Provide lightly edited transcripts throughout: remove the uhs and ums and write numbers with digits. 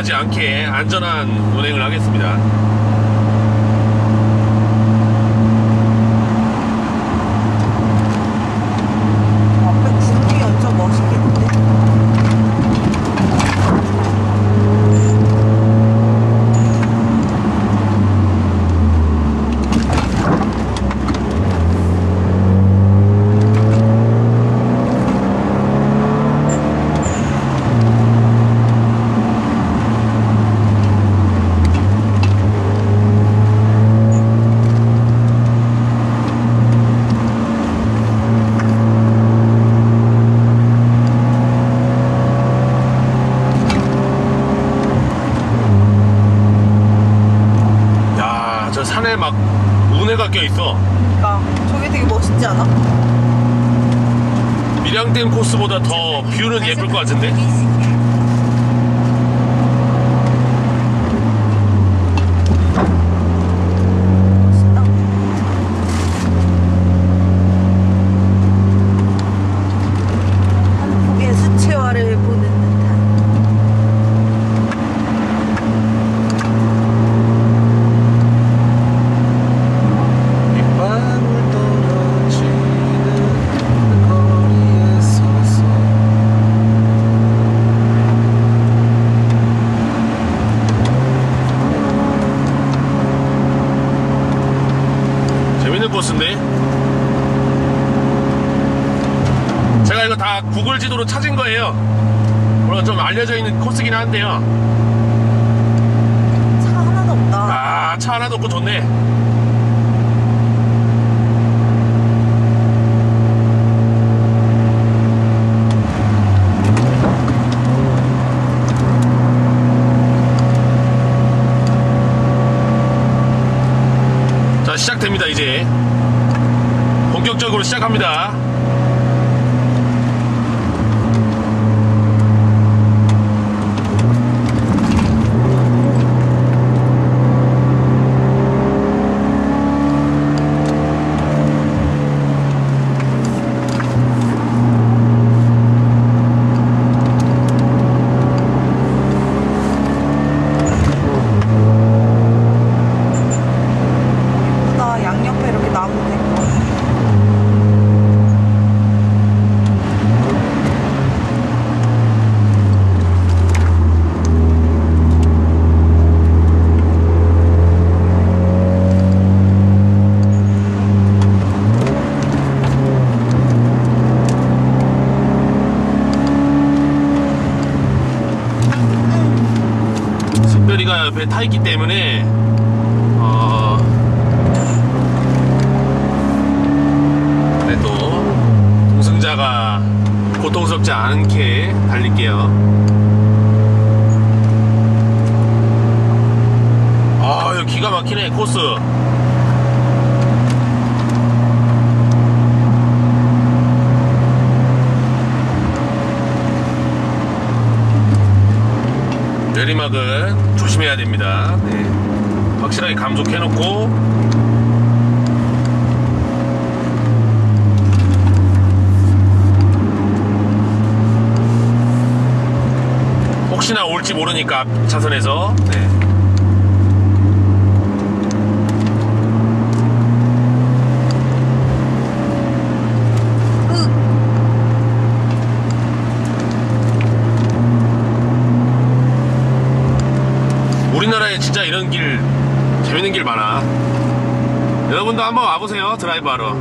위험하지 않게 안전한 운행을 하겠습니다. 산에 막 운해가 껴있어. 그러니까 저게 되게 멋있지 않아? 밀양댐 코스보다 더 뷰는 예쁠 것 같은데? 멋있다. 한국의 수채화를 보는 듯한. 코스인데 제가 이거 다 구글 지도로 찾은 거예요. 물론 좀 알려져 있는 코스긴 한데요. 차 하나도 없다. 아, 차 하나도 없고 좋네. 자, 시작됩니다. 이제 본격적으로 시작합니다. 양옆에 이렇게 나무도 있고. 특별히가 옆에 타있기 때문에 그래도 동승자가 고통스럽지 않게 달릴게요. 아, 여기 기가 막히네 코스. 내리막은 조심해야 됩니다. 네. 확실하게 감속해놓고 혹시나 올지 모르니까 앞 차선에서. 네. 우리나라에 진짜 이런 길, 재밌는 길 많아. 여러분도 한번 와보세요. 드라이브 하러.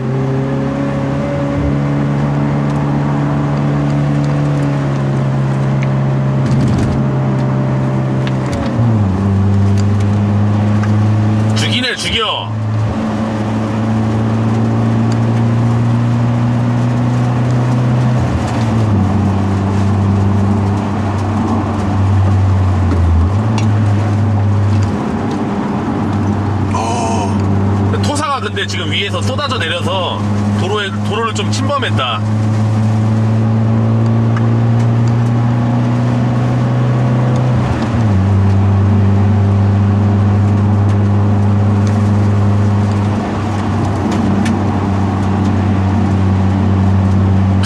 죽이네, 죽여. 토사가 근데 지금 위에서 쏟아져 내려서 도로를 좀 침범했다.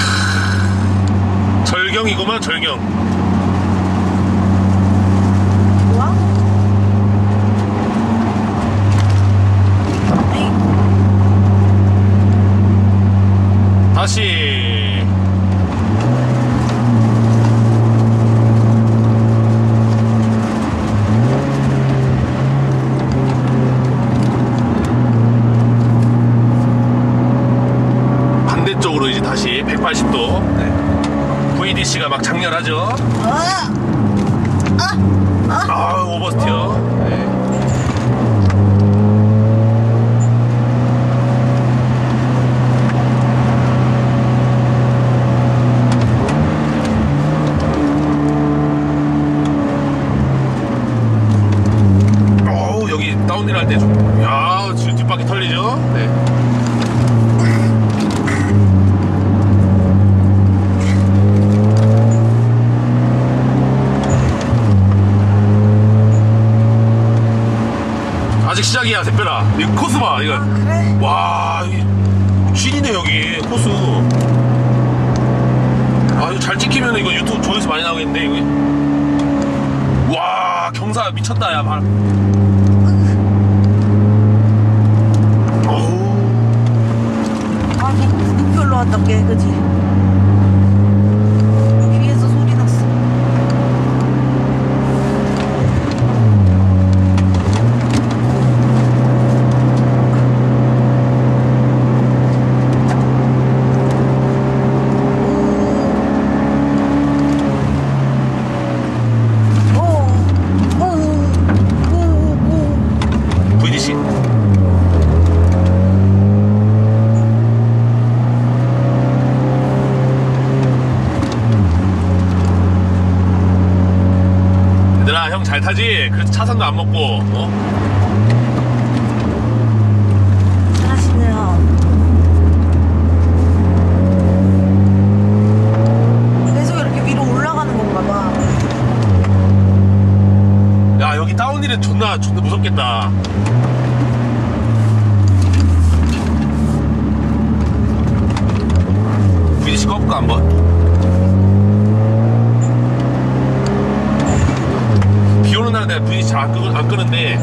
절경이구만, 절경. 다시 180도. 네. VDC가 막 장렬하죠. 아, 오버스티어. 네. 여기 다운힐 할 때 좀, 야, 지금 뒷바퀴 털리죠? 네. 아직 시작이야, 대표라. 이거 코스 봐, 이거. 그래? 와, 쥐리네, 여기, 코스. 아, 이거 잘 찍히면 이거 유튜브 조회수 많이 나오겠는데, 이거. 와, 경사 미쳤다, 야, 발. 어우. 아니 늑별로 왔다 게 그지? 귀에서 소리 났어. VDC. 얘들아, 형 잘 타지? 그래서 차선도 안 먹고, 어? 잘하시네요. 계속 이렇게 위로 올라가는 건가 봐. 야, 여기 다운힐은 존나 무섭겠다. VDC 꺼볼까, 한번? 비 오는 날은 내가 VDC 잘 안 끄는데.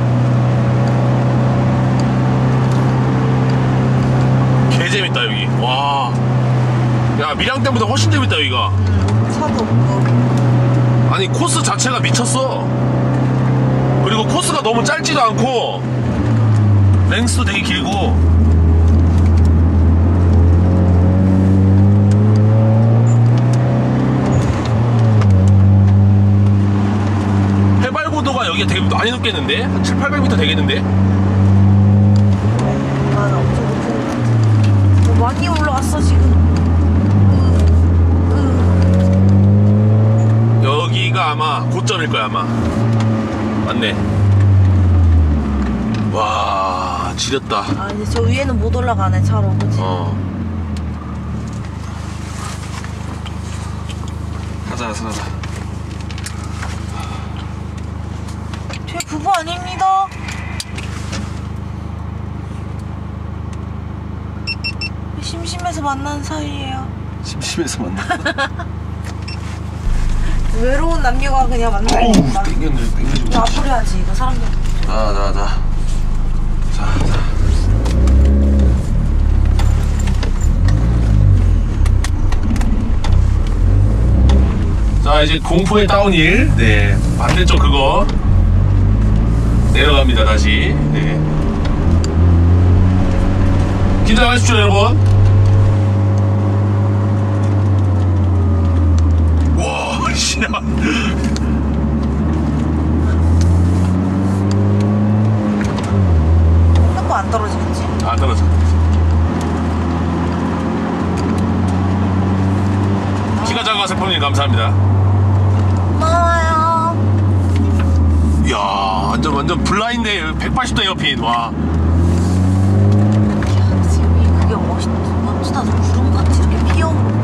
개 재밌다, 여기. 와. 야, 밀양 때보다 훨씬 재밌다, 여기가. 차도 없고. 아니, 코스 자체가 미쳤어. 그리고 코스가 너무 짧지도 않고 랭스도 되게 길고. 해발고도가 여기가 되게 많이 높겠는데? 한 7, 800m 되겠는데? 난 엄청 높은 것 같아. 많이 올라왔어 지금. 여기가 아마 고점일 거야, 아마. 맞네. 와, 지렸다. 아 이제 저 위에는 못 올라가네 차로 그치? 어. 가자, 선아자. 제 부부 아닙니다. 심심해서 만난 사이예요. 심심해서 만나. 외로운 남녀가 그냥 만나는 어우, 건가? 땡겨지고. 이거 앞으로 해야지 이거 사람들. 자. 자, 이제 공포의 다운힐. 네. 반대쪽 그거. 내려갑니다, 다시. 네. 긴장하십시오, 여러분. 와, 씨. 한 안 떨어지겠지? 안 떨어져. 키가 작아 세포님 감사합니다. 고마워요. 이야, 완전 블라인드 180도 에어핀. 와. 야, 지금 그게 멋지다. 저 구름같이 이렇게 피어오르게.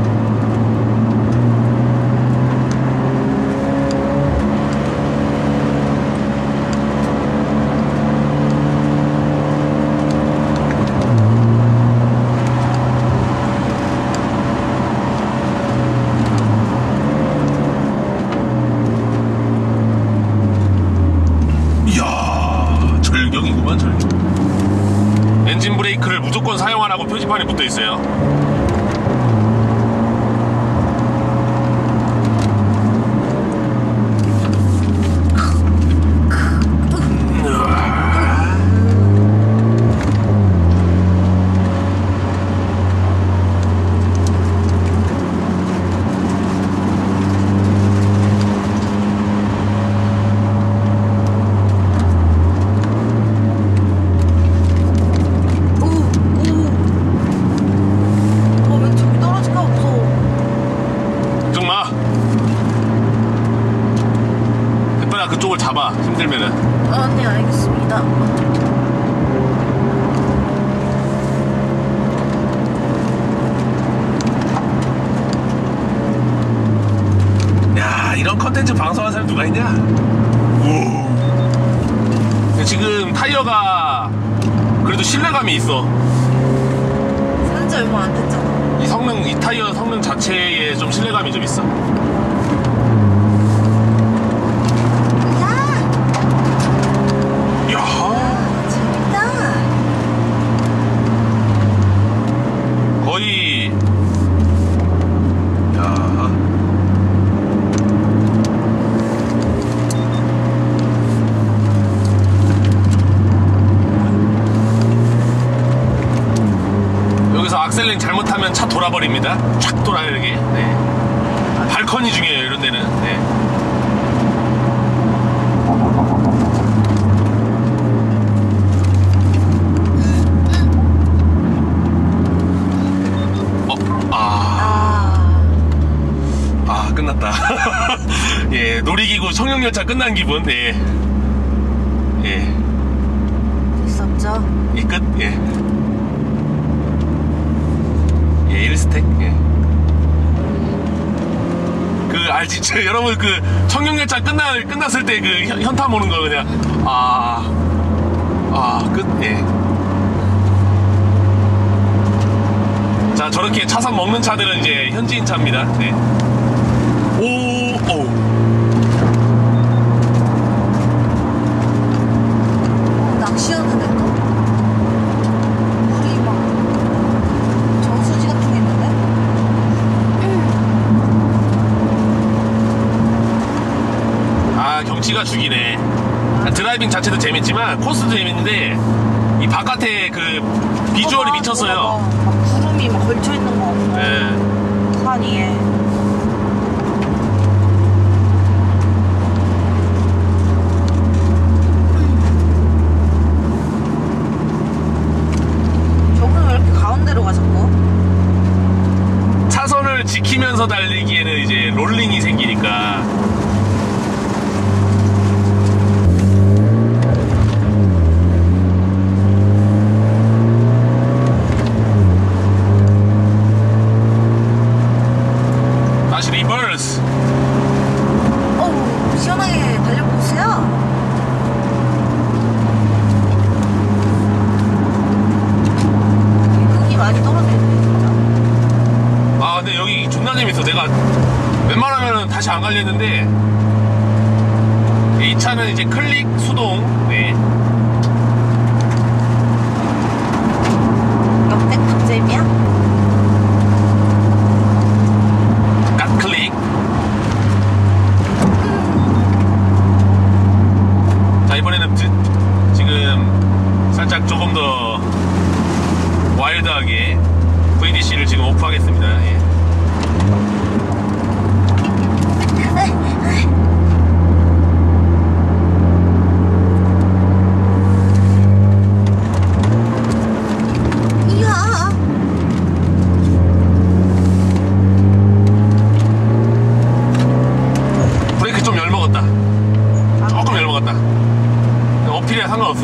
이야, 절경이구만, 절경. 엔진 브레이크를 무조건 사용하라고 표지판에 붙어 있어요. 불러봐 힘들면은. 네, 알겠습니다. 야, 이런 컨텐츠 방송하는 사람 누가 있냐? 오. 지금 타이어가 그래도 신뢰감이 있어. 산지 얼마 안 됐잖아. 이 타이어 성능 자체에 좀 신뢰감이 좀 있어. 야, 재밌다. 거의. 야. 여기서 악셀링 잘못하면 차 돌아버립니다. 촥 돌아요, 여기. 네. 발컨이 중요해요, 이런 데는. 네. 끝났다. 예, 놀이기구 청룡열차 끝난 기분. 예. 예. 있었죠? 이 끝. 예. 예, 1스택. 예. 그, 알지? 여러분, 그, 청룡열차 끝났을 때 그 현탐 오는 거 그냥, 끝. 예. 자, 저렇게 차선 먹는 차들은 이제 현지인 차입니다. 네. 낚시였는데 또? 물이 막 저수지 같은 게 있는데? 경치가 죽이네. 드라이빙 자체도 재밌지만 코스도 재밌는데 이 바깥에 그 비주얼이 미쳤어요. 막 구름이 막 걸쳐있는 거. 네. 산 위에. 차선을 지키면서 달리기에는 이제 롤링이 생기니까. 다시 리버스. 시원하게 달려보세요. 많이 떨어져 있네 진짜. 근데 여기 존나 재밌어. 내가 웬만하면 다시 안 갈렸는데 이 차는 이제 클릭 수동. 네. 역대 탑잼이야? 갓 클릭. 자, 이번에는 지금 살짝 조금 더 와일드하게 VDC를 지금 오프하겠습니다. 예. 이야. 브레이크 좀 열먹었다. 조금 열먹었다. 어필이야 상관없어.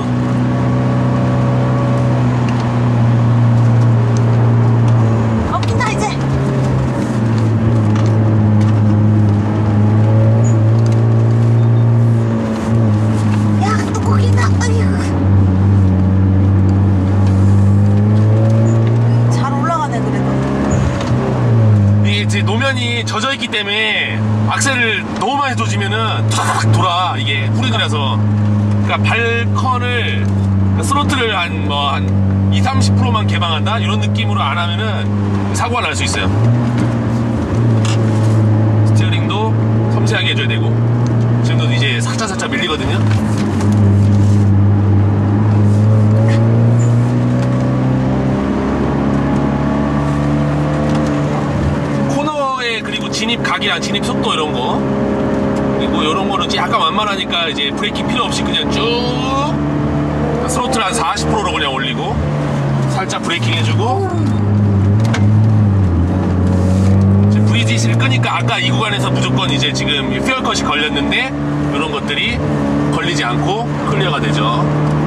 노면이 젖어있기 때문에 악셀을 너무 많이 조지면은 탁 돌아. 이게 후리그라서. 그러니까 발컨을 스로틀을 한 20-30%만 개방한다 이런 느낌으로 안 하면은 사고가 날 수 있어요. 스티어링도 섬세하게 해줘야 되고. 지금도 이제 살짝 밀리거든요. 그리고 진입 각이랑 진입 속도 이런 거, 그리고 이런 거는 약간 완만하니까 이제 브레이킹 필요 없이 그냥 쭉 스로틀 한 40%로 그냥 올리고 살짝 브레이킹 해주고. 이제 어시스를 끄니까 아까 이 구간에서 무조건 이제 지금 퓨얼컷이 걸렸는데 이런 것들이 걸리지 않고 클리어가 되죠.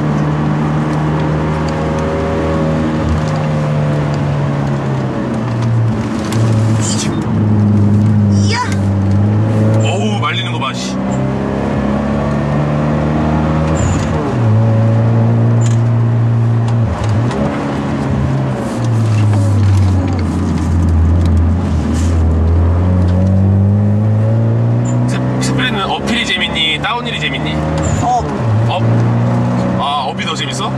이야. 어우 말리는 거 봐. 씨. 스프린은 어필이 재밌니? 다운힐이 재밌니? 업? 아 업이 더 재밌어?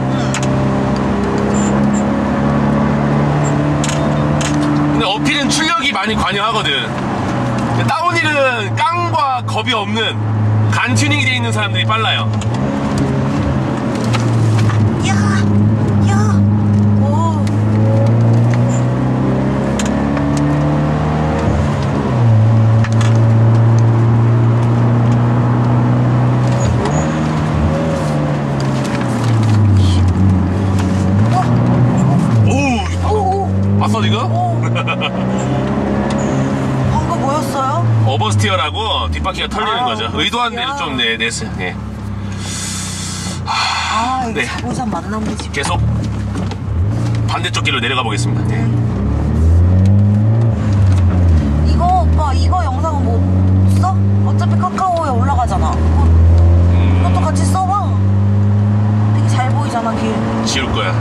근데 어필은 출력이 많이 관여하거든. 다운힐은 깡과 겁이 없는 간 튜닝이 되어 있는 사람들이 빨라요. 야. 야. 오. 오! 봤어 지금? 방금 뭐였어요? 오버스티어라고 뒷바퀴가 털리는 아, 거죠. 의도한 대로 오버스티어. 좀 냈어요. 네. 아, 이거 네. 자고산 만나면 집. 계속 반대쪽 길로 내려가 보겠습니다. 네. 이거 오빠 이거 영상은 못 써? 어차피 카카오에 올라가잖아. 이것도 같이 써봐. 되게 잘 보이잖아 길. 지울 거야.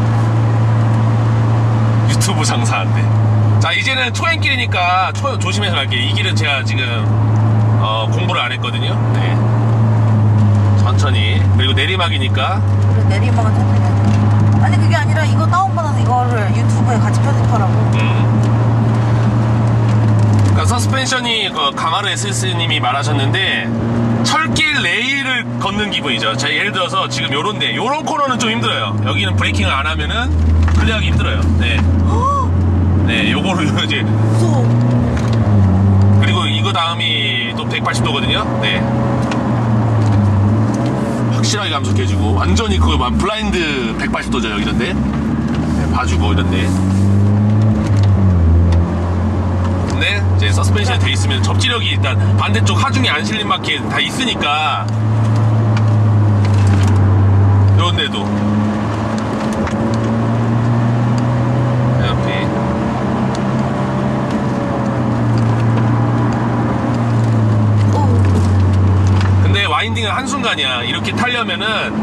유튜브 장사한대. 자 이제는 초행길이니까 조심해서 갈게요. 이 길은 제가 지금 공부를 안 했거든요. 네. 천천히. 그리고 내리막이니까. 그래 내리막은 천천히 해. 아니 그게 아니라 이거 다운받아서 이거를 유튜브에 같이 편집하라고. 그러니까 서스펜션이 가마르 SS님이 말하셨는데 철길 레일을 걷는 기분이죠. 자 예를 들어서 지금 요런데 요런 코너는 좀 힘들어요. 여기는 브레이킹을 안 하면은 클리어하기 힘들어요. 네. 네, 요거를 이제 무서워. 그리고 이거 다음이 또 180도거든요. 네. 확실하게 감속해주고 완전히 그거 블라인드 180도죠 여기던데. 네, 봐주고 이런데. 근데 이제 서스펜션이 돼 있으면 접지력이 일단 반대쪽 하중에 안 실린 바퀴에 다 있으니까 요런데도 옆에 근데 와인딩은 한순간이야. 이렇게 타려면은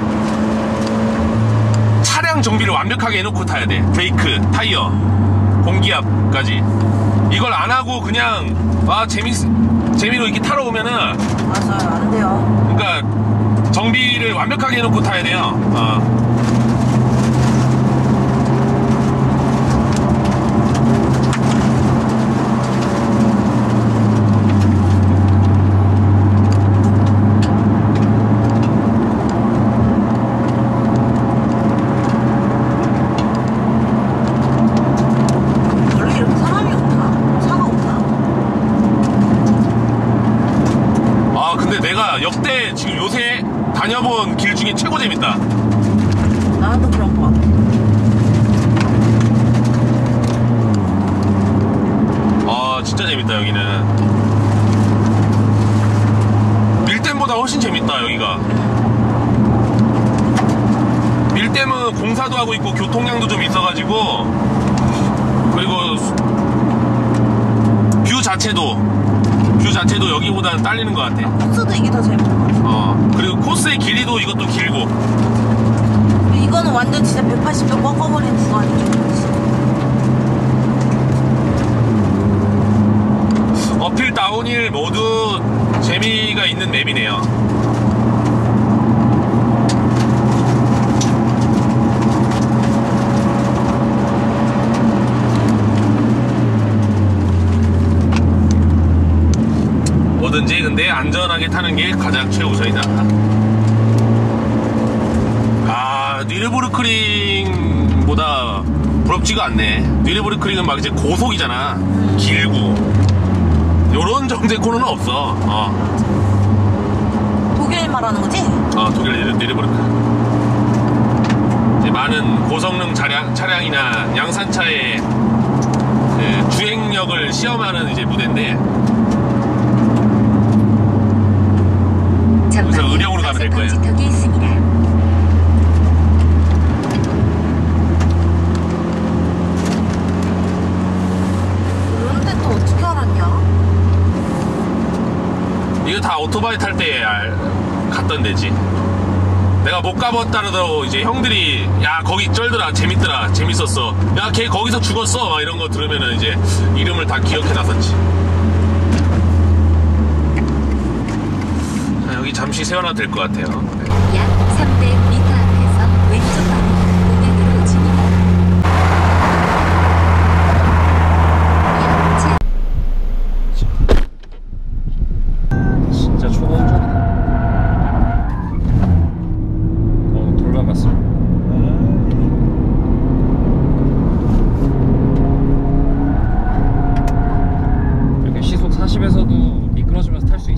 차량 정비를 완벽하게 해놓고 타야 돼. 브레이크, 타이어, 공기압까지. 이걸 안 하고 그냥 재미로 이렇게 타러 오면은 맞아요 안 돼요. 그러니까 정비를 완벽하게 해놓고 타야 돼요. 원래 이렇게 사람이 없나? 차가 없나? 근데 내가 역대 지금 요새 다녀본 길 중에 최고 재밌다. 나도 그런 거 같아. 진짜 재밌다 여기는. 밀댐보다 훨씬 재밌다 여기가. 밀댐은 공사도 하고 있고 교통량도 좀 있어가지고, 그리고 뷰 자체도 여기보다는 딸리는 것 같아. 코스도 이게 더 재밌는 것 같아. 그리고 코스의 길이도 이것도 길고. 이거는 완전 진짜 180도 꺾어버리는 구간이죠. 어필 다운힐 모두 재미가 있는 맵이네요. 뭐든지 근데 안전하게 타는 게 가장 최우선이다. 뉘르부르크링보다 부럽지가 않네. 뉘르부르크링은 막 이제 고속이잖아. 길고. 요런 정도의 코너는 없어. 독일 말하는 거지? 독일 뉘르부르크. 이제 많은 고성능 차량이나 양산차의 그 주행력 운행력을 시험하는 이제 무대인데 여기서 의령으로 가면 될 거예요. 방지턱이 있습니다. 그런데 또 어떻게 알았냐? 이거 다 오토바이 탈 때 갔던 데지. 내가 못 가봤다라도 이제 형들이 야 거기 쩔더라 재밌더라 재밌었어 야 걔 거기서 죽었어 막 이런 거 들으면은 이제 이름을 다 기억해 놨었지. 자, 여기 잠시 세워놔도 될 것 같아요. 약 300m 앞에서 왼쪽 방향 공연으로 진입. 진짜 초보운전이네. 돌아갔어. 이렇게 시속 40에서도 미끄러지면서 탈 수